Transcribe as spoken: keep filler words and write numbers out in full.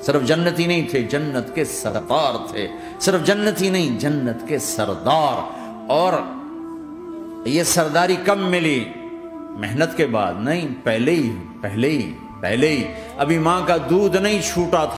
सिर्फ जन्नती नहीं थे, जन्नत के सरदार थे। सिर्फ जन्नती नहीं, जन्नत के सरदार। और ये सरदारी कब मिली? मेहनत के बाद नहीं, पहले ही पहले ही पहले ही अभी मां का दूध नहीं छूटा